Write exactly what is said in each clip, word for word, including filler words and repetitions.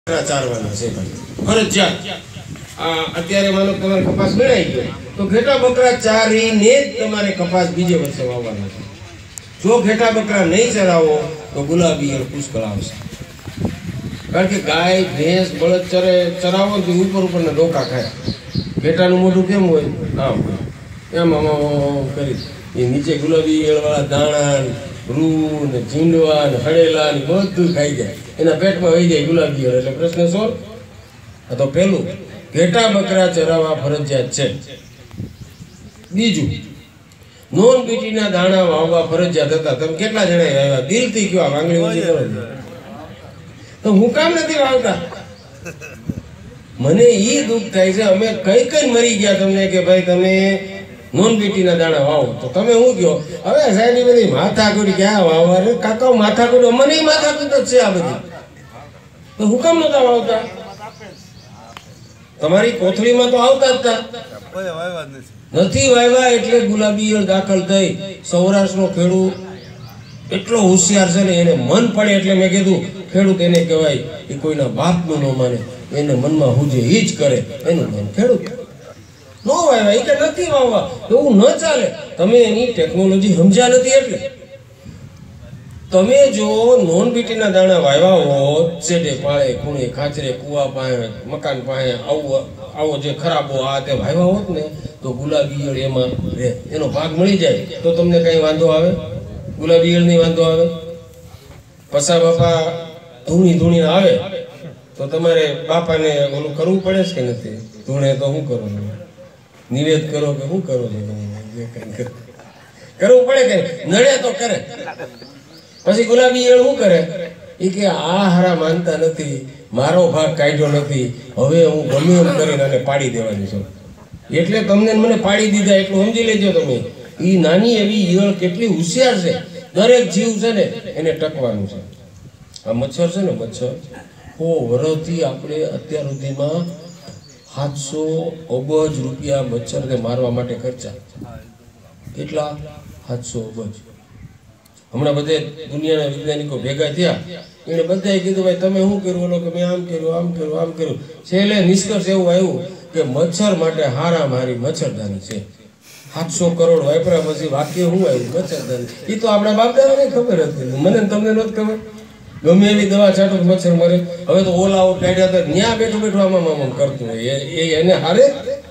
ચારવાના છે ભાઈ ફરજિયાત. આ અત્યારે માનો તમારે કપાસ ગણાઈ ગયો તો ઘેટા બકરા ચારીને જ તમારે કપાસ બીજે વર્ષે વાવવાનો છે. જો ઘેટા બકરા નહીં ચરાવો તો ગુલાબી ઈયળ પુષ્કળ આવશે. કારણ કે ગાય ભેંસ બળદ ચરે ચરાવો તો ઉપર ઉપરના ડોકા ખાય. ઘેટાનું મોઢું કેમ હોય આમ એમ આમ કરી એ નીચે ગુલાબી ઈયળવાળા દાણા રૂ ને ઝીંડવા ને હળેલા ને બધું ખાઈ જાય, એના પેટમાં વહી જાય ગુલાબી ઈયળ. એટલે પ્રશ્ન સોલ્વ. આ તો પેલું ઘેટા બકરા ચરાવવા ફરજિયાત છે. બીજું નોન બીટીના દાણા વાવવા ફરજિયાત હતા. તમે કેટલા જણા આવ્યા દિલથી કયો આંગળી ઊંચી કરો તો હું કામ નથી વાવતા? મને ઈ દુઃખ થાય છે. અમે કઈ કઈ મરી ગયા તમને કે ભાઈ તમે નોન બીટીના દાણા વાવો તો તમે શું કહો? હવે સાહેબ બધી માથાકૂટ ક્યાં વાવવા? કાકા માથાકૂટ મને માથાકૂટ જ છે આ બધી. તો હું કામ નતા વાવતા? તમારી કોથળીમાં તો આવતા જ હતા, નથી વાવ્યા એટલે ગુલાબી ઈયળ દાખલ થઈ. સૌરાષ્ટ્રનો ખેડૂત એટલો હોશિયાર છે ને, એને મન પડે એટલે મેં કીધું ખેડૂત એને કહેવાય એ કોઈના બાપનું ન માને, એને મનમાં હુજે એ જ કરે, એનું નામ ખેડૂત. નો વાવ્યા એ કે નથી વાવવા, એવું ન ચાલે. તમે એની ટેકનોલોજી સમજ્યા નથી. એટલે તમે જો નોન બીટીના દાણા વાવ્યા હોત શેડે પાળે ખૂણે ખાચરે કુવા પાસે મકાન પાસે આવો આવો જે ખરાબો આ તે વાવ્યા હોત ને તો ગુલાબી ઈયળ એમાં રહે, એનો ભાગ મળી જાય તો તમને કઈ વાંધો આવે? ગુલાબી ઈયળ નહીં વાંધો આવે. પસા બાપા ધૂણી ધૂણી આવે તો તમારે બાપાને ઓલું કરવું પડે છે કે નથી? ધૂણે તો શું કરો? નિવેદ કરો કે શું કરો છો? કરવું પડે કે નડે તો કરે. પછી ગુલાબી ઈયળ શું કરે? એ કે આ હારા માનતા નથી, મારો ભાગ કાઢ્યો નથી, હવે હું ગમે એમ કરીને આને પાડી દેવાની છું. એટલે તમને મને પાડી દીધા એટલું સમજી લેજો તમે. એ નાની એવી ઈયળ કેટલી હોશિયાર છે. દરેક જીવ છે ને એને ટકવાનું છે. આ મચ્છર છે ને, મચ્છર હો વરસથી આપણે અત્યાર સુધીમાં સાતસો અબજ રૂપિયા મચ્છરને મારવા માટે ખર્ચા. કેટલા? સાતસો અબજ. હમણાં બધે દુનિયાના વૈજ્ઞાનિકો ભેગા થયા, એને બધાએ કીધું ભાઈ તમે શું કર્યું? ઓલો કે મેં આમ કર્યું આમ કર્યું આમ કર્યું. છેલ્લે નિષ્કર્ષ એવું આવ્યું કે મચ્છર માટે હારા મારી મચ્છરદાની છે. સાતસો કરોડ વાપર્યા પછી વાક્ય શું આવ્યું? મચ્છરદાની. એ તો આપણા બાપ દાદાને ખબર હતી, મને તમને નહોતી ખબર. ગમે એવી દવા છાંટો મચ્છર મરે. હવે તો ઓલા આઉટ કાઢ્યા હતા, ત્યાં બેઠું બેઠું આમાં આમ કરતું હોય. એ એને હારે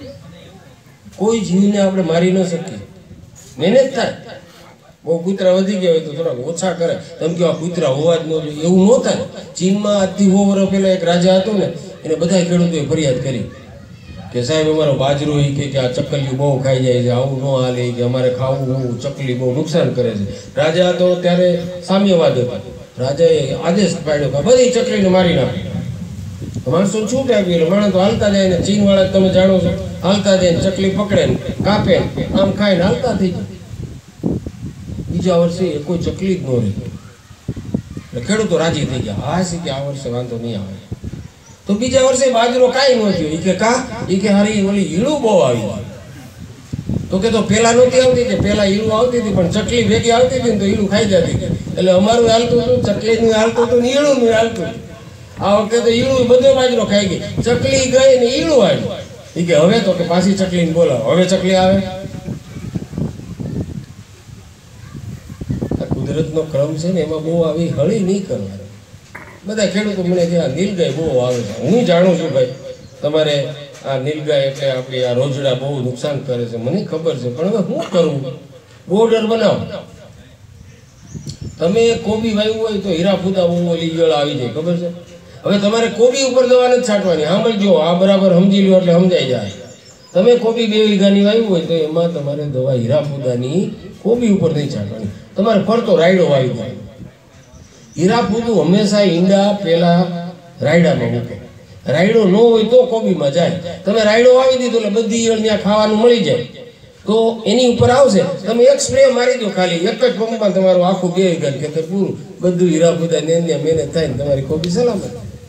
કોઈ જીવને આપણે મારી ન શકીએ. મહેનત થાય. બહુ કૂતરા વધી ગયા હોય તો થોડાક ઓછા કરે. તમે કહો કૂતરા હોવા જ ન જોઈએ, એવું ન થાય. ચીનમાં આજથી સો વર્ષ પહેલા એક રાજા હતો ને, એને બધા ખેડૂતોએ ફરિયાદ કરી કે સાહેબ અમારો બાજરો એ કે આ ચકલીઓ બહુ ખાઈ જાય છે, આવું ન હાલે, કે અમારે ખાવું બહુ ચકલી બહુ નુકસાન કરે છે. રાજા તો ત્યારે સામ્યવાદ હતા. રાજાએ આદેશ પાડ્યો કે બધી ચકલીને મારી નાખી. માણસો છૂટ આપી એટલે માણસ તો હાલતા જાય ને, ચીન વાળા તમે જાણો છો, હાલતા જાય ને ચકલી પકડે ને કાપે આમ ખાય ને હાલતા થઈ જાય. બીજા વર્ષે એ કોઈ ચકલી જ ન રહી. એટલે ખેડૂતો રાજી થઈ ગયા, હા છે કે આ વર્ષે વાંધો નહીં આવે. તો બીજા વર્ષે બાજરો કાંઈ ન થયો. એ કે કા? એ કે હારી ઓલી ઈળું બહુ આવી ગઈ. તો કે તો પેલા નહોતી આવતી, કે પેલા ઈળું આવતી હતી પણ ચકલી ભેગી આવતી હતી ને તો ઈળું ખાઈ જતી હતી. એટલે અમારું હાલતું હતું, ચકલીનું હાલતું હતું ને ઈળું હાલતું હતું. આ વખતે તો ઈળું બધો બાજરો ખાઈ ગઈ. ચકલી ગઈ ને ઈળું આવ્યું. એ કે હવે તો કે પાછી ચકલીને બોલાવો. હવે ચકલી આવે. કુદરતનો ક્રમ છે ને, એમાં બહુ આવી હળી નહીં કરવાની. બધા ખેડૂતો મને કે આ નીલગાય બહુ આવે છે. હું જાણું છું ભાઈ, તમારે આ નીલગાય એટલે આપણી આ રોજડા બહુ નુકસાન કરે છે, મને ખબર છે. પણ હવે શું કરવું? બોર્ડર બનાવો. તમે કોબી વાવ્યું હોય તો હીરાફુદા બહુ ઓલી ઈયળ આવી જાય, ખબર છે? હવે તમારે કોબી ઉપર દવા નથી છાંટવાની. સાંભળજો, આ બરાબર સમજી લો એટલે સમજાઈ જાય. તમે કોબી બે વીઘાની વાવ્યું હોય તો એમાં તમારે દવા હીરાફુદાની કોબી ઉપર નહીં છાંટવાની. તમારે ફરતો રાયડો વાવી જાય. હીરાફુદું હંમેશા ઈંડા પેલા રાયડામાં મૂકે. રાયડો ન હોય તો કોબીમાં જાય. તમે રાયડો વાવી દીધો એટલે બધી ઈયળ ત્યાં ખાવાનું મળી જાય તો એની ઉપર આવશે. તમે એક સ્પ્રે મારી દો ખાલી, એક જ પંપમાં તમારું આખું બે વીઘા ખેતર પૂરું, બધું હીરાફુદા ને મહેનત થાય ને તમારી કોબી સલામત.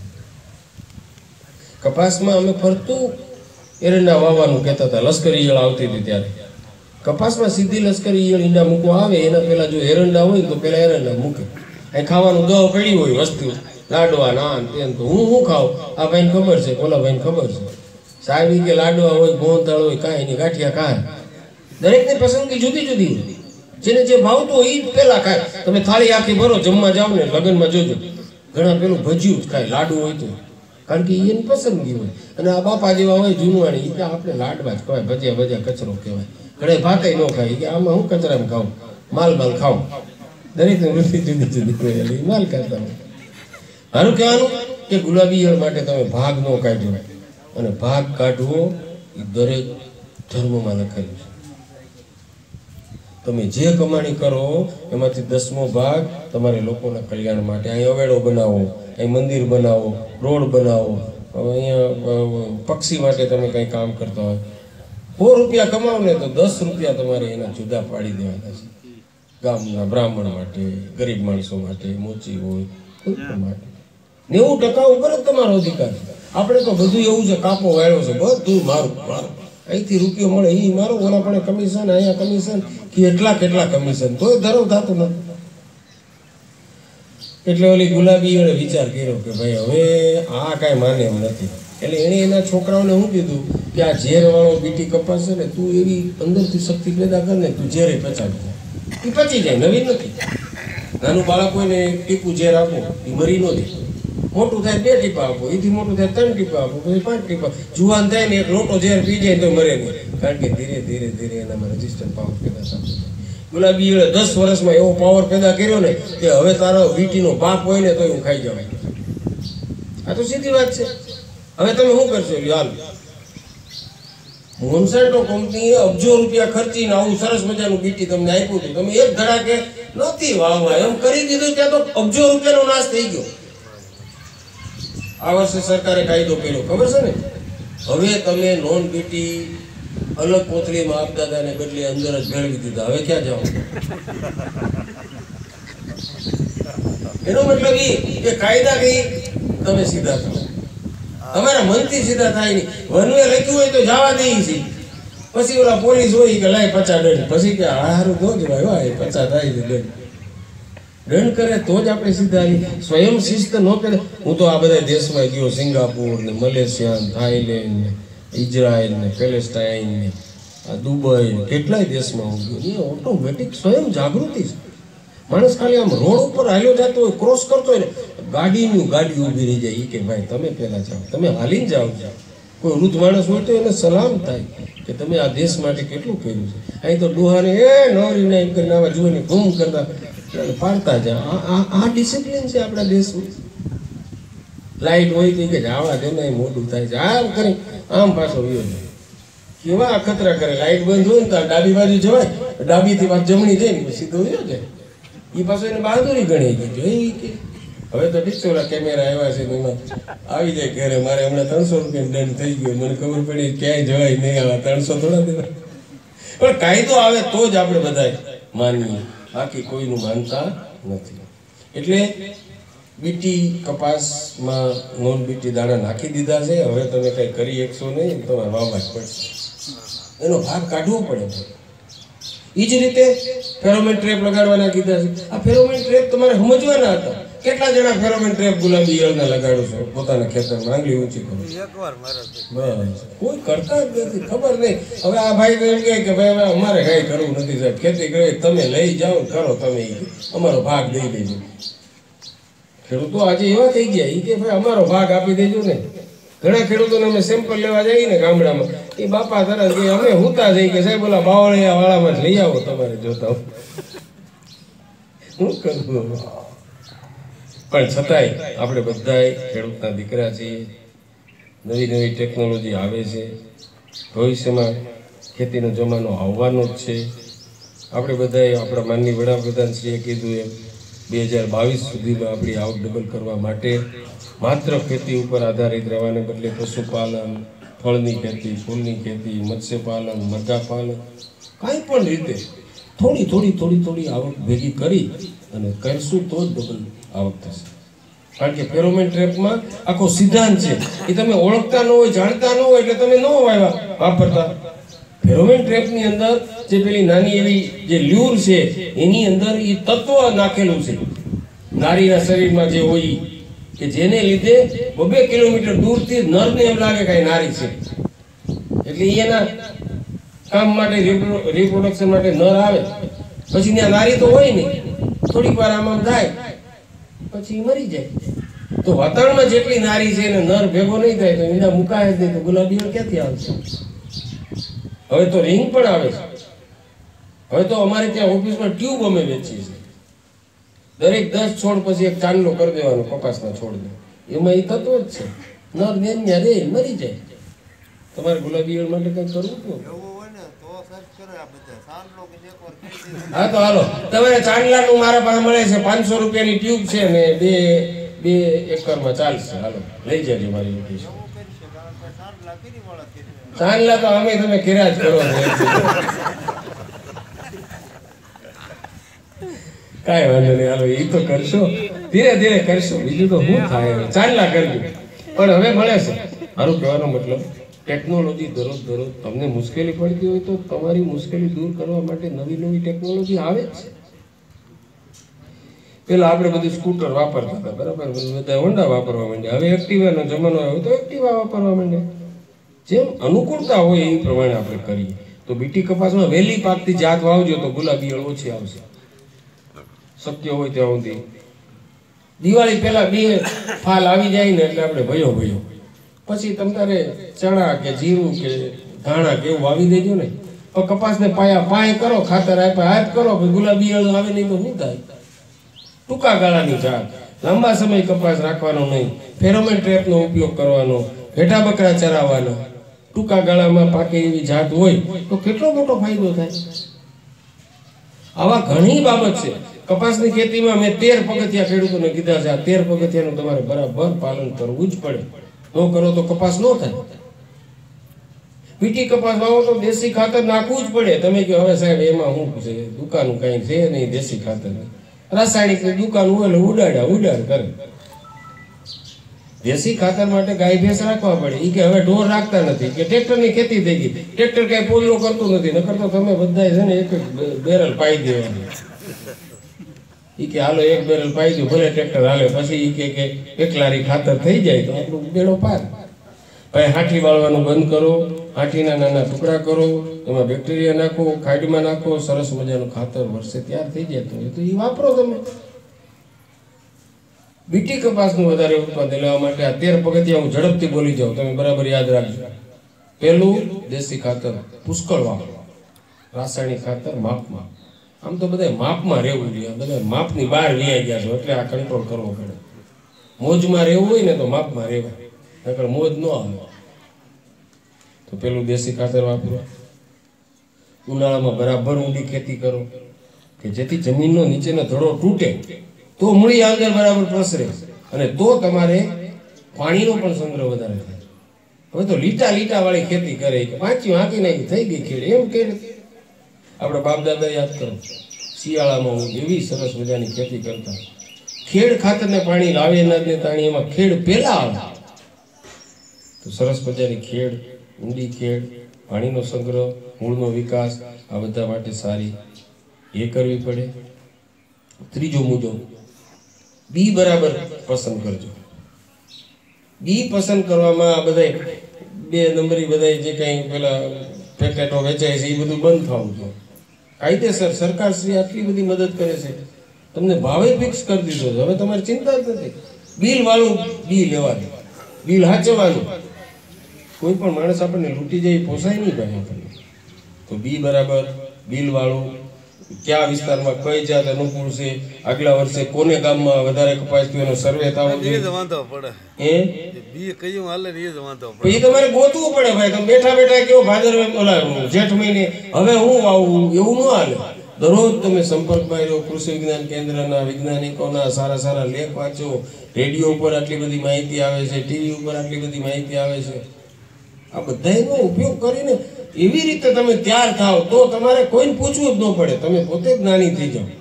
કપાસમાં અમે ફરતું એરંડા વાવવાનું કહેતા હતા. લશ્કરી ઈયળ આવતી હતી ત્યારે કપાસમાં સીધી લશ્કરી ઈયળ ઈંડા મૂકવા આવે એના પહેલા જો એરંડા હોય તો પેલા એરંડા મૂકે. અહીં ખાવાનું દવા પડી હોય વસ્તુ લાડવા ના તેમ તો હું હું ખાઉં આ ભાઈને ખબર છે ઓલા ભાઈને ખબર છે સાહેબ કે લાડવા હોય મોહનથાળ હોય કાંઈ નહીં ગાંઠિયા ખાય દરેકની પસંદગી જુદી જુદી હોય જેને જે ભાવતું હોય એ પેલા ખાય તમે થાળી આખી ભરો જમવા જાઓ ને લગ્નમાં જોજો ઘણા પેલું ભજીયું જ ખાય લાડુ હોય તો કારણ કે એની પસંદગી હોય અને આ બાપા જેવા હોય જૂનવાણી એ કે આપણે લાડવા જ કહેવાય ભજીયા ભજીયા કચરો કહેવાય ઘરે ભાતે ન ખાય કે આમાં હું કચરામાં ખાઉં માલ માલ ખાઉં દરેકની વૃત્તિ જુદી જુદી હોય માલ ખાતા હોય મારું કહેવાનું કે ગુલાબી ઈયળ માટે તમે ભાગ ન કાઢ્યો અને ભાગ કાઢવો એ દરેક ધર્મમાં લખાયું છે તમે જે કમાણી કરો એમાંથી દસમો ભાગ તમારે લોકોના કલ્યાણ માટે અહીં અવેડો બનાવો અહીં મંદિર બનાવો રોડ બનાવો અહીંયા પક્ષી માટે તમે કંઈ કામ કરતા હોય સો રૂપિયા કમાવો ને તો દસ રૂપિયા તમારે એના જુદા પાડી દેવાના છે ગામના બ્રાહ્મણ માટે ગરીબ માણસો માટે મોચી હોય કોઈ પણ માટે નેવું ટકા ઉપર જ તમારો અધિકાર છે આપણે તો બધું એવું છે કાપો વાળ્યો છે બધું મારું મારું અહીંથી રૂપિયો મળે એ મારો ઓલા પણ કમિશન અહીંયા કમિશન કેટલા કેટલા કમિશન તોય ધરવ થતું નથી એટલે ઓલી ગુલાબી એને વિચાર કર્યો કે ભાઈ હવે આ કાંઈ માને એમ નથી એટલે એણે એના છોકરાઓને શું કીધું કે આ ઝેર વાળો બીટી કપાસ છે ને તું એવી અંદરથી શક્તિ પેદા કર ને તું ઝેરે પચાવી જાય એ પચી જાય નવીન નથી નાનું બાળક હોય ને ટીપું ઝેર આપો એ મરી ન દે મોટું થાય બે ટીપા આપો એથી મોટું થાય ત્રણ ટીપા આપો પછી પાંચ ટીપા જુવાન થાય ને એક લોટો ઝેર પી જાય તો મરે નહીં કારણ કે ધીરે ધીરે ધીરે એનામાં રજિસ્ટન્ટ પાવર પેદા થતો ગુલાબી ઈયળે દસ વર્ષમાં એવો પાવર પેદા કર્યો ને કે હવે તારો વીટીનો બાપ હોય ને તો હું ખાઈ જવાય આ તો સીધી વાત છે હવે તમે શું કરશો હાલ મોન્સેન્ટો કંપનીએ અબજો રૂપિયા ખર્ચીને આવું સરસ મજાનું બીટી તમને આપ્યું હતું તમે એક ધડાકે નથી વાવવા એમ કરી દીધું ત્યાં તો અબજો રૂપિયાનો નાશ થઈ ગયો આ વર્ષે સરકારે કાયદો કર્યો ખબર છે ને હવે તમે નોન બીટી અલગ કોથળીમાં આપદાદાને બદલે અંદર જ ભેળવી દીધા હવે ક્યાં જાઓ એનો મતલબ એ કે કાયદા કઈ તમે સીધા કરો તમારા મનથી સીધા થાય નહીં વનવે લખ્યું હોય તો જવા દઈએ છીએ પછી ઓલા પોલીસ હોય કે લાય પચાસ દંડ પછી કે હારું ન જ ભાઈ પચાસ થાય છે દંડ દંડ કરે તો જ આપણે સીધા સ્વયં શિસ્ત ન કરે હું તો આ બધા દેશમાં ગયો સિંગાપુર ને મલેશિયા થાઈલેન્ડ ને ઇઝરાયલ ને પેલેસ્ટાઇન ને આ દુબઈ ને કેટલાય દેશમાં હું ગયો એ ઓટોમેટિક સ્વયં જાગૃતિ છે માણસ ખાલી આમ રોડ ઉપર હાલ્યો જતો હોય ક્રોસ કરતો હોય ને ગાડીની ગાડી ઊભી રહી જાય કે ભાઈ તમે પહેલા જાઓ તમે હાલીને જાઓ જાઓ કોઈ વૃદ્ધ માણસ હોય તો એને સલામ થાય કે તમે આ દેશ માટે કેટલું કર્યું છે અહીં તો ડોહાને એ નવરીને એમ કરીને આવા જોઈને ઘૂમ કરતા પાડતા જાય આ આ ડિસિપ્લિન છે આપણા દેશમાં લાઈટ હોય તો કે આવા દે ને મોટું થાય છે આમ કરી આમ પાછો વયો જાય કેવા અખતરા કરે લાઈટ બંધ હોય ને તો ડાબી બાજુ જવાય ડાબીથી પાછ જમણી જાય ને સીધો વયો જાય એ પાછો એને બહાદુરી ગણી ગઈ કે હવે તો ડિસ્ટોલા કેમેરા આવ્યા છે એમાં આવી જાય ઘરે મારે હમણાં ત્રણસો રૂપિયા દંડ થઈ ગયો મને ખબર પડી ક્યાંય જવાય નહીં આવા ત્રણસો થોડા દેવા પણ કાયદો આવે તો જ આપણે બધા માનીએ બાકી કોઈનું માનતા નથી એટલે બીટી કપાસમાં નોન બીટી દાણા નાખી દીધા છે હવે તમે કંઈ કરી શકશો નહીં તમારે વાવવા જ પડશે એનો ભાગ કાઢવો પડે એ જ રીતે ફેરોમેન ટ્રેપ લગાડવાના કીધા છે આ ફેરોમેન ટ્રેપ તમારે સમજવાના હતા કેટલા જણા ફેરોમેન ટ્રેપ ગુલાબી ઈયળના લગાડો છો પોતાના ખેતરમાં આંગળી ઊંચી કરો બસ કોઈ કરતા જ નથી ખબર નહીં હવે આ ભાઈ તો એમ કહે કે ભાઈ હવે અમારે કાંઈ કરવું નથી સાહેબ ખેતી કરી તમે લઈ જાઓ કરો તમે અમારો ભાગ દઈ દેજો ખેડૂતો આજે એવા થઈ ગયા એ કે ભાઈ અમારો ભાગ આપી દેજો ને ઘણા ખેડૂતોને અમે સેમ્પલ લેવા જઈએ ને ગામડામાં એ બાપા તરત કે અમે હુતા જઈએ કે સાહેબ ઓલા બાવળિયા વાળામાં લઈ આવો તમારે જોતા શું કરવું પણ છતાંય આપણે બધાય ખેડૂતના દીકરા છીએ નવી નવી ટેકનોલોજી આવે છે ભવિષ્યમાં ખેતીનો જમાનો આવવાનો જ છે આપણે બધાએ આપણા માનની વડાપ્રધાનશ્રીએ કીધું એમ બે હજાર બાવીસ સુધીમાં આપણી આવક ડબલ કરવા માટે માત્ર ખેતી ઉપર આધારિત રહેવાને બદલે પશુપાલન ફળની ખેતી ફૂલની ખેતી મત્સ્યપાલન મરઘાપાલન કાંઈ પણ રીતે થોડી થોડી થોડી થોડી આવક ભેગી કરી અને કરશું તો જ ડબલ આવક થશે કારણ કે ફેરોમેન ટ્રેપમાં આખો સિદ્ધાંત છે એ તમે ઓળખતા ન હોય જાણતા ન હોય એટલે તમે ન વાવ્યા વાપરતા ફેરોમેન ટ્રેપની અંદર જે પેલી નાની એવી જે લ્યુર છે એની અંદર એ તત્વ નાખેલું છે નારીના શરીરમાં જે હોય કે જેને લીધે બબે કિલોમીટર દૂરથી નરને એમ લાગે કે નારી છે, એટલે એના કામ માટે રિપ્રોડક્શન માટે નર આવે, પછી ત્યાં નારી તો હોય નહીં, થોડીક વાર આમ આમ થાય પછી મરી જાય. તો વાતાવરણમાં જેટલી નારી છે એને નર ભેગો નહીં થાય તો એના મુકાય જ નહીં, તો ગુલાબી ક્યાંથી આવશે? હવે તો રિંગ પણ આવે છે. હવે તો અમારે ત્યાં ઓફિસમાં ટ્યુબ અમે વેચીએ છીએ. દરેક દસ છોડ પછી એક ચાંદલો કરી દેવાનો કપાસના છોડને, એમાં એ થતો જ છે. નર ને રે મરી જાય. તમારે ગુલાબી ઈયળ માટે કઈ કરવું હતું? હા તો હાલો, તમારે ચાંદલાનું મારા પાસે મળે છે, પાંચસો રૂપિયાની ટ્યુબ છે ને બે બે એકરમાં ચાલશે. હાલો લઈ જજો મારી ઓફિસ. ચાંદલા તો અમે તમે કર્યા જ કરો કાંઈ વાંધો નહીં. હાલો એ તો કરશો, ધીરે ધીરે કરશો, બીજું તો શું થાય. ચાંદલા કરજો. પણ હવે મળે છે. મારું કહેવાનો મતલબ ટેકનોલોજી દરરોજ દરરોજ તમને મુશ્કેલી પડતી હોય તો તમારી મુશ્કેલી દૂર કરવા માટે નવી નવી ટેકનોલોજી આવે જ છે. પેલા આપણે બધું સ્કૂટર વાપરતા હતા, બરાબર, બધા હોન્ડા વાપરવા માંડ્યા. હવે એક્ટિવાનો જમાનો આવ્યો તો એક્ટિવા વાપરવા માંડ્યા. જેમ અનુકૂળતા હોય એ પ્રમાણે આપણે કરીએ. તો બીટી કપાસમાં વહેલી પાકતી જાત વાવજો તો ગુલાબી ઈયળ ઓછી આવશે. શક્ય હોય ત્યાં સુધી દિવાળી પહેલા બે ફાલ આવી જાય ને એટલે આપણે ભયો ભયો, પછી તમારે ચણા કે જીરું કે ધાણા કે એવું વાવી દેજો ને. તો કપાસને પાયા પાય કરો, ખાતર આપ્યા હાથ કરો, ગુલાબી ઈયળ આવે નહીં તો શું થાય? ટૂંકા ગાળાની જાત, લાંબા સમય કપાસ રાખવાનો નહીં, ફેરોમેન ટ્રેપનો ઉપયોગ કરવાનો, ઘેટા બકરા ચરાવવાના, ટૂંકા ગાળામાં પાકે એવી જાત હોય તો કેટલો મોટો ફાયદો થાય. આવા ઘણી બાબત છે. કપાસની ખેતીમાં મેં તેર પગથિયા ખેડૂતોને કીધા છે. આ તેર પગથિયાનું તમારે બરાબર પાલન કરવું જ પડે. ન કરો તો કપાસ ન થાય. બીટી કપાસ વાવો તો દેશી ખાતર નાખવું જ પડે. તમે કહો હવે સાહેબ એમાં શું છે, દુકાનું કઈ છે નહીં, દેશી ખાતર રાસાયણિક દુકાન હોય એટલે ઉડાડ્યા ઉડાડ કરે. દેશી ખાતર માટે ગાય ભેંસ રાખવા પડે. એ કે હવે ઢોર રાખતા નથી, કે ટ્રેક્ટરની ખેતી થઈ ગઈ, ટ્રેક્ટર કઈ પોલો કરતું નથી, નકર તો તમે બધા છે ને એક બેરલ પાઈ દેવાની. એ કે હાલો એક બેરલ પાઈ દો, ભલે ટ્રેક્ટર હાલે. પછી એ કે એક લારી ખાતર થઈ જાય તો આપણું બેડો પાર. ભાઈ હાંઠી વાળવાનું બંધ કરો, હાંઠીના નાના ટુકડા કરો, એમાં બેક્ટેરિયા નાખો, ખાડમાં નાખો, સરસ મજાનું ખાતર વર્ષે તૈયાર થઈ જાય તો એ વાપરો તમે. બીટી કપાસનું વધારે ઉત્પાદન લેવા માટે આ તેર પગથિયા હું ઝડપથી બોલી જાઉં, તમે બરાબર યાદ રાખજો. પહેલું, દેશી ખાતર પુષ્કળ વાપરો, રાસાયણિક ખાતર માપમાં. આમ તો બધા માપમાં રહેવું જોઈએ, બધા માપની બહાર વ્યાઈ ગયા છો એટલે આ કંટ્રોલ કરવો પડે. મોજમાં રહેવું હોય ને તો માપમાં રહેવાય, નકર મોજ ન આવે. તો પેલું દેશી ખાતર વાપરો. ઉનાળામાં બરાબર ઊંડી ખેતી કરો કે જેથી જમીનનો નીચેનો ધડો તૂટે તો મૂળી અંદર બરાબર પ્રસરે અને તો તમારે પાણીનો પણ સંગ્રહ વધારે થાય. હવે તો લીટા લીટા વાળી ખેતી કરે કે પાંચી હાંકી નાખી થઈ ગઈ ખેડ, એમ કે આપણા બાપ દાદા યાદ કરો, શિયાળામાં હું એવી સરસ મજાની ખેતી કરતા. ખેડ ખાતરને પાણી લાવે ને તાણી એમાં ખેડ પેલા આવે તો સરસ મજાની ખેડ, ઊંડી ખેડ, પાણીનો સંગ્રહ, મૂળનો વિકાસ, આ બધા માટે સારી એ કરવી પડે. ત્રીજો મુદ્દો, બી બરાબર પસંદ કરજો. બી પસંદ કરવામાં આ બધા બે નંબરી બધા જે કંઈ પેલા પેકેટો વેચાય છે એ બધું બંધ થવું જોઈએ. કાયદેસર સરકાર શ્રી આટલી બધી મદદ કરે છે, તમને ભાવે ફિક્સ કરી દીધો છે, હવે તમારી ચિંતા જ નથી. બિલ વાળું બી લેવાનું, બિલ હાચવાનું. કોઈ પણ માણસ આપણને લૂંટી જાય પોસાય નહીં ભાઈ આપણને. તો બી બરાબર, બિલ વાળું, કયા વિસ્તારમાં કઈ જાત અનુકૂળ છે, આગલા વર્ષે કોને ગામમાં વધારે કપાસ થયો એનો સર્વે થવો જોઈએ. એ બી કયું હાલે એ જ વાંધો પડે. એ તમારે ગોતવું પડે ભાઈ. તમે બેઠા બેઠા કેવો ભાદર ઓલા જેઠ મહિને હવે હું વાવું એવું ન હાલે. દરરોજ તમે સંપર્કમાં રહ્યો, કૃષિ વિજ્ઞાન કેન્દ્રના વૈજ્ઞાનિકોના સારા સારા લેખ વાંચો. રેડિયો ઉપર આટલી બધી માહિતી આવે છે, ટીવી ઉપર આટલી બધી માહિતી આવે છે. આ બધાનો ઉપયોગ કરીને એવી રીતે તમે તૈયાર થાવ તો તમારે કોઈને પૂછવું જ ન પડે, તમે પોતે જ જ્ઞાની થઈ જાઓ.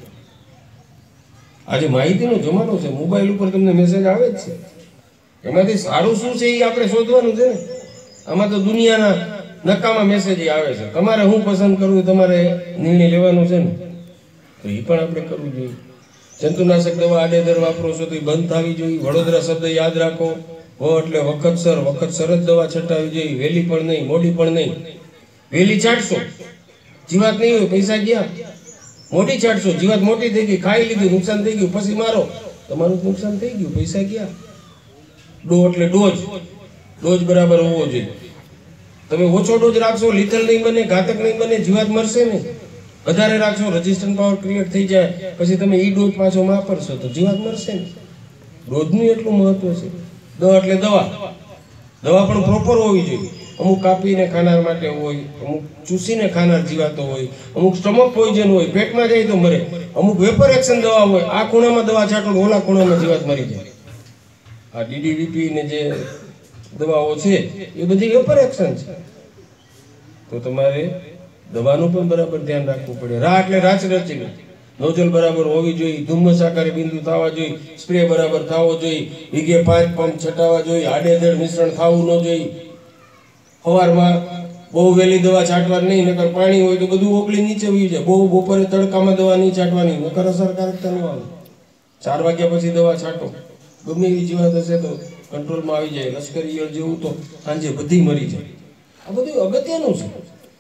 આજે માહિતીનો જમાનો છે, મોબાઈલ ઉપર તમને મેસેજ આવે જ છે. એમાંથી સારું શું છે એ આપણે શોધવાનું છે ને. આમાં તો દુનિયાના નકામા મેસેજ આવે છે. તમારે હું પસંદ કરવું તમારે નિર્ણય લેવાનો છે ને, તો એ પણ આપણે કરવું જોઈએ. જંતુનાશક દવા આડેધડ વાપરો છો તો એ બંધ થવી જોઈએ. વડોદરા શબ્દ યાદ રાખો. વ એટલે વખતસર, વખતસર જ દવા છટાવી જોઈએ. વહેલી પણ નહીં, મોડી પણ નહીં. વહેલી ચાટશો, જીવાત નહીં હોય, પૈસા ગયા. મોટી ચાટશો, જીવાત મોટી થઈ ગઈ, ખાઈ લીધું, નુકસાન થઈ ગયું, પછી મારો, તમારું નુકસાન થઈ ગયું, પૈસા ગયા. ડો એટલે ડોઝ, ડોઝ બરાબર હોવો જોઈએ. તમે ઓછો ડોઝ રાખશો, લિથલ નહીં બને, ઘાતક નહીં બને, જીવાત મરશે ને. વધારે રાખશો, રેઝિસ્ટન્ટ પાવર ક્રિએટ થઈ જાય, પછી તમે ઈ ડોઝ પાછો વાપરશો તો જીવાત મરશે ને. ડોઝનું એટલું મહત્વ છે. દવા એટલે દવા, દવા પણ પ્રોપર હોવી જોઈએ. અમુક કાપીને ખાનાર માટે હોય, અમુક ચૂસીને ખાનાર જીવાતો હોય, અમુક સ્ટમક પોઈઝન હોય, પેટમાં જાય તો મરે, અમુક વેપર એક્શન દવા હોય. આ ખૂણામાં દવા છાંટો, ઓલા ખૂણામાં જીવાત મરી જાય. આ ડીડીવીપી ને જે દવાઓ છે એ બધી વેપર એક્શન છે. તો તમારે દવાનું પણ બરાબર ધ્યાન રાખવું પડે. રા એટલે રાચ રચી, નોઝલ બરાબર હોવી જોઈએ, ધુમ્મસ આકારે બિંદુ થવા જોઈએ, સ્પ્રે બરાબર થવો જોઈએ, વીઘે પાંચ પંપ છટાવવા જોઈએ, આડેધડ મિશ્રણ થવું ન જોઈએ. સવારમાં બહુ વહેલી દવા છાંટવાની નહીં, નકર પાણી હોય તો બધું ઓગળી નીચે વહી જાય. બહુ બપોરે તડકામાં દવા નહીં છાંટવાની, નકર અસરકારકતા ન આવે. ચાર વાગ્યા પછી દવા છાંટો, ગમે એવી જીવાત હશે તો કંટ્રોલમાં આવી જાય. લશ્કરી ઈયળ જેવું તો સાંજે બધી મરી જાય. આ બધું અગત્યનું છે.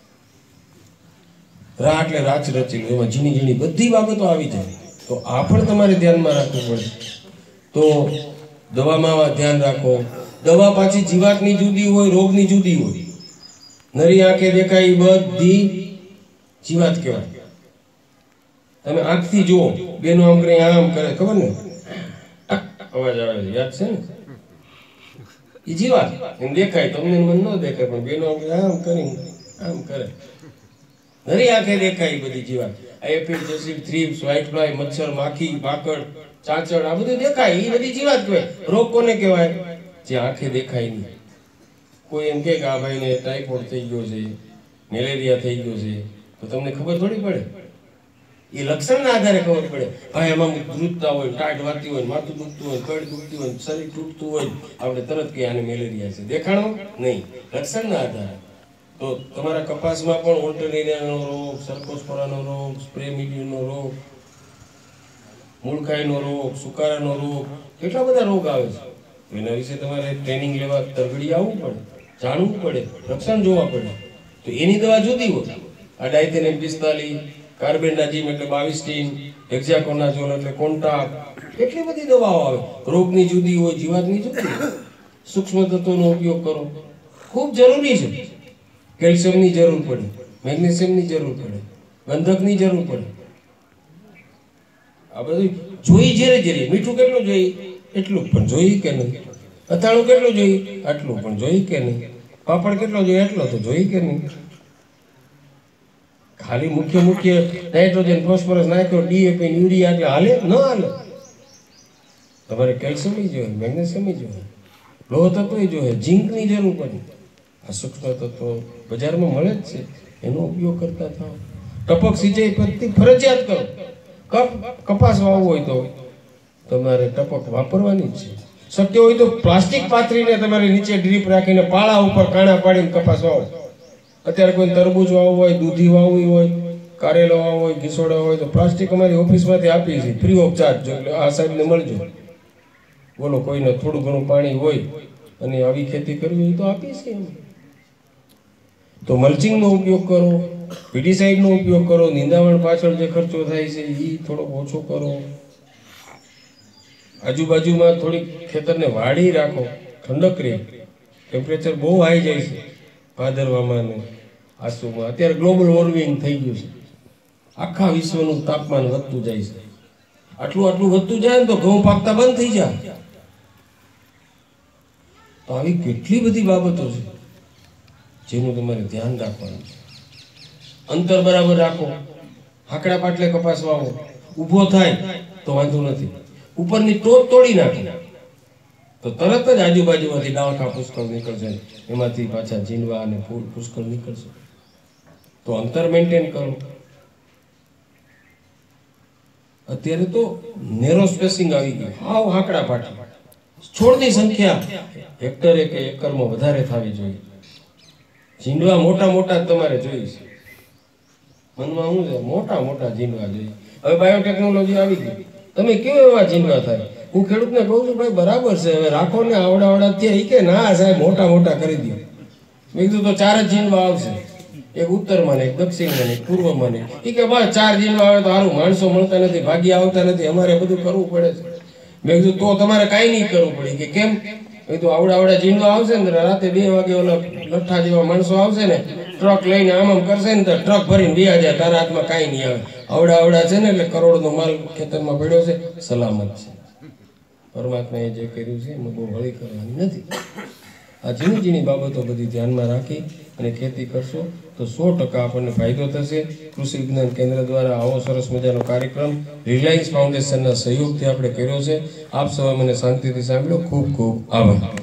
રા એટલે રાચ રચેલું, એમાં ઝીણી ઝીણી બધી બાબતો આવી જાય. તો આ પણ તમારે ધ્યાનમાં રાખવું પડે. તો દવામાં ધ્યાન રાખો. દવા પાછી જીવાતની જુદી હોય, રોગની જુદી હોય. નરી આંખે દેખાય બધી જીવાત કહેવાય. તમે આંખથી જુઓ, બેનો આમ કરે, આમ કરે, ખબર ને અવાજ આવે છે, યાદ છે ને? એ જીવાત એમ દેખાય, તમને મન ન દેખાય, પણ બેનો આમ કરી આમ કરે. નરી આંખે દેખાય બધી જીવાત. Aphid, jassid, thrips, white fly, મચ્છર, માખી, પાકડ, ચાંચડ, આ બધું દેખાય. એ બધી જીવાત કહેવાય. રોગ કોને કહેવાય? જે આંખે દેખાય નહીં. કોઈ એમ કે આ ભાઈને ટાઇફોઇડ થઈ ગયો છે, મેલેરિયા થઈ ગયો છે, તો તમને ખબર થોડી પડે. એ લક્ષણના આધારે ખબર પડે. ભાઈ આમાં ધ્રુજતા હોય, ટાઢ વાતી હોય, માથું દુખતું હોય, કડ દુખતી હોય, શરીર તૂટતું હોય, આપણે તરત કે આને મેલેરિયા છે. દેખાણો નહીં, લક્ષણના આધારે. તો તમારા કપાસમાં પણ ઓલ્ટરનેરિયાનો રોગ, સરકોસ્પોરાનો રોગ, સ્પ્રે મિલિયનનો રોગ, મૂળખાઈનો રોગ, સુકારાનો રોગ, કેટલા બધા રોગ આવે છે. એના વિશે તમારે ટ્રેનિંગ લેવા, તરગડી આવવું પડે, જાણવું પડે, રક્ષણ જોવા પડે. તો એની દવા જુદી હોય. આ ડાયથેનિયમ પિસ્તાલીસ, કાર્બેન્ડાઝિમ એટલે બાવીસ ટીન, હેક્ઝાકોનાઝોલ એટલે કોન્ટાક, કેટલી બધી દવાઓ આવે. રોગની જુદી હોય, જીવાતની જુદી હોય. સૂક્ષ્મ તત્વોનો ઉપયોગ કરો, ખૂબ જરૂરી છે. કેલ્શિયમની જરૂર પડે, મેગ્નેશિયમની જરૂર પડે, ગંધકની જરૂર પડે. આ બધું જોઈ જ્યારે જ્યારે. મીઠું કેટલું જોઈએ? એટલું પણ જોઈ કે નહીં. અથાણું કેટલું જોઈ? આટલું પણ જોઈ કે નહીં. પાપડ કેટલો જોઈએ? એટલો તો જોઈ કે નહીં. ખાલી મુખ્ય મુખ્ય નાઇટ્રોજન, ફોસ્ફરસ નાખ્યો, ડીએપી, યુરિયા એટલે હાલે? ન હાલે. તમારે કેલ્શિયમ જોઈએ, મેગ્નેશિયમ જોઈએ, લોહ તત્વ જોઈએ, ઝીંકની જરૂર પડે. આ સૂક્ષ્મ તત્વો બજારમાં મળે જ છે, એનો ઉપયોગ કરતા થાવ. ટપક સિંચાઈ પદ્ધતિ ફરજિયાત કરો. કપ કપાસ વાવવો હોય તો તમારે ટપક વાપરવાની જ છે. શક્ય હોય તો પ્લાસ્ટિક પાથરીને તમારે નીચે ડ્રીપ રાખીને પાળા ઉપર કાણા પાડીને કપાસ વાવો. અત્યારે કોઈ તરબૂચ વાવવું હોય, દૂધી વાવવી હોય, કારેલો વાવવો હોય, ઘીસોડા હોય તો પ્લાસ્ટિક અમારી ઓફિસમાંથી આપીએ છીએ ફ્રી ઓફ ચાર્જ. જો એટલે આ સાહેબને મળજો. બોલો કોઈને થોડું ઘણું પાણી હોય અને આવી ખેતી કરવી હોય તો આપીએ છીએ અમે. તો મલ્ચિંગનો ઉપયોગ કરો, પીડીસાઇડનો ઉપયોગ કરો, નિંદામણ પાછળ જે ખર્ચો થાય છે એ થોડો ઓછો કરો. આજુબાજુમાં થોડીક ખેતરને વાળી રાખો, ઠંડક રહે. ટેમ્પરેચર બહુ હાઈ જાય છે ભાદરવામાં ને આસુમાં. અત્યારે ગ્લોબલ વોર્મિંગ થઈ ગયું છે, આખા વિશ્વનું તાપમાન વધતું જાય છે. આટલું આટલું વધતું જાય ને તો ઘઉં પાકતા બંધ થઈ જાય. તો આવી કેટલી બધી બાબતો છે જેનું તમારે ધ્યાન રાખવાનું છે. અંતર બરાબર રાખો. હાકડા પાટલે કપાસ વાવો, ઊભો થાય તો વાંધો નથી. ઉપરની ટોચ તોડી નાખી તો તરત જ આજુબાજુમાંથી ડાળખા પુષ્કળ નીકળશે, એમાંથી પાછા ઝીંડવા અને ફૂલ પુષ્કળ નીકળશે. તો અંતર મેન્ટેન કરો. અત્યારે તો નેરો સ્પેસિંગ આવી ગયું, હાવ હાકડા પાટા. છોડની સંખ્યા હેક્ટરે કે એકરમાં વધારે થવી જોઈએ. ઝીંડવા મોટા મોટા તમારે જોઈએ છે. મનમાં શું છે? મોટા મોટા ઝીંડવા જોઈએ. હવે બાયોટેકનોલોજી આવી ગઈ, તમે કેવો એવા જીનવા થાય. હું ખેડૂતને કહું છું ભાઈ બરાબર છે, હવે રાખો ને આવડા આવડા ત્યાં કે ના સાહેબ મોટા મોટા કરી દો. મેં કીધું તો ચાર જ જીનવા આવશે, એક ઉત્તરમાં ને એક દક્ષિણમાં ને એક પૂર્વમાં ને. એ કે ભાઈ ચાર જીનવા આવે તો સારું, માણસો મળતા નથી, ભાગ્ય આવતા નથી, અમારે બધું કરવું પડે છે. મેં કીધું તો તમારે કાંઈ નહીં કરવું પડે. કે કેમ? એ તો આવડા આવડા જીનવા આવશે ને રાતે બે વાગે ઓલા લઠ્ઠા જેવા માણસો આવશે ને ટ્રક લઈને આમ આમ કરશે ને તો ટ્રક ભરીને બે હજાર તારા હાથમાં કાંઈ નહીં આવે. આવડા આવડા છે ને એટલે કરોડનો માલ ખેતરમાં પડ્યો છે, સલામત છે. પરમાત્માએ જે કર્યું છે એમાં બહુ હળી કરવાની નથી. આ ઝીણી ઝીણી બાબતો બધી ધ્યાનમાં રાખી અને ખેતી કરશો તો સો ટકા આપણને ફાયદો થશે. કૃષિ વિજ્ઞાન કેન્દ્ર દ્વારા આવો સરસ મજાનો કાર્યક્રમ રિલાયન્સ ફાઉન્ડેશનના સહયોગથી આપણે કર્યો છે. આપ સૌએ મને શાંતિથી સાંભળ્યો. ખૂબ ખૂબ આભાર.